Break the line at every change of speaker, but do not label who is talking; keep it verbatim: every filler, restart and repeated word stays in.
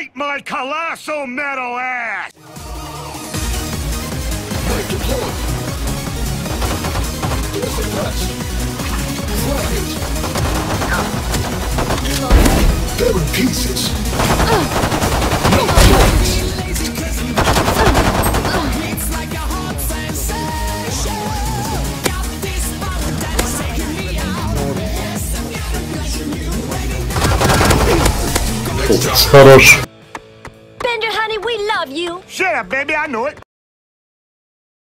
Fight my colossal metal ass!
Break deployed. Suppress. Flank. They're in pieces. No choice.
Хорош.
Bender, honey, we love you.
Shut up, baby, I know it.